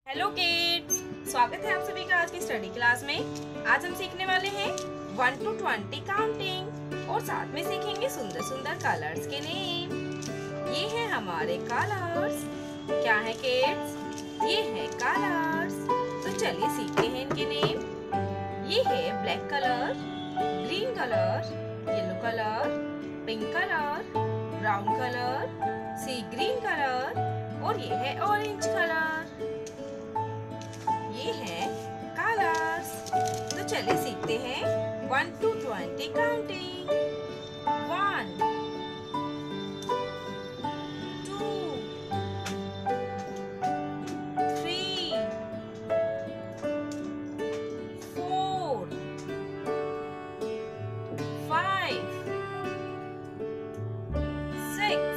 Hello kids, स्वागत है आप सभी का आज की स्टडी क्लास में। आज हम सीखने वाले हैं 1 to 20 काउंटिंग और साथ में सीखेंगे सुंदर सुंदर कलर्स के नेम। ये हैं हमारे कलर्स। क्या है किड्स? ये है कलर्स। तो चलिए सीखते हैं इनके नेम। ये है black colour, green colour, yellow colour, pink colour, brown colour, sea green colour और ये है ऑरेंज कलर। ये है कलर्स। तो चलिए सीखते हैं 1 to 20 काउंटिंग। 1 2 3 4 5 6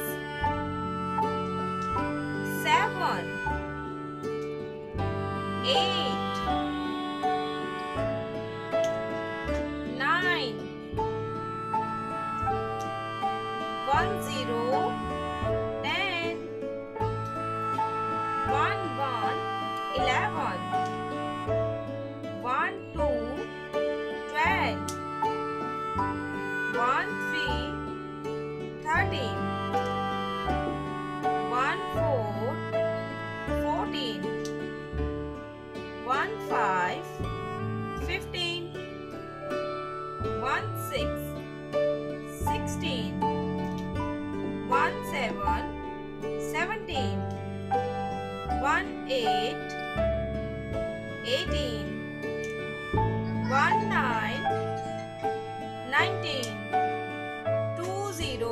7 8 9 1 0 10 1 1 11 1 2 12 1 3 13 1 4 14 1 5 15 1 6 16 1 7 17 1 8 18 1 9 19 2 0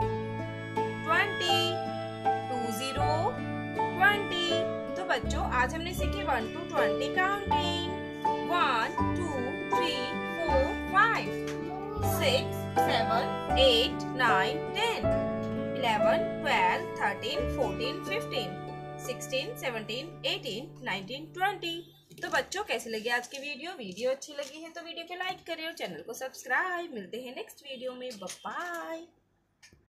20 2 0 20। तो बच्चों आज हमने सीखी 1 to 20 काउंटिंग। 1 2 3 4 5 6 7 8 9 10 11 12 13 14 15 16 17 18 19 20। तो बच्चों कैसे लगी आज की वीडियो अच्छी लगी है तो वीडियो को लाइक करें और चैनल को सब्सक्राइब। मिलते हैं नेक्स्ट वीडियो में। Bye bye.